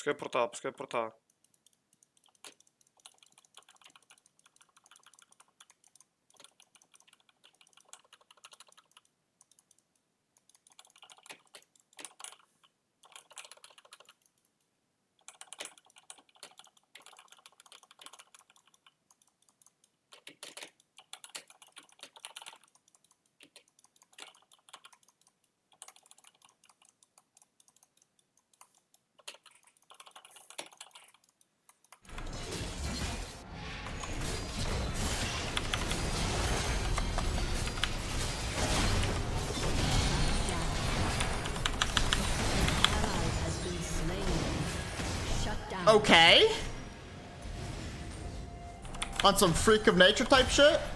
Пускай портал, пускай портал. Okay. On some freak of nature type shit.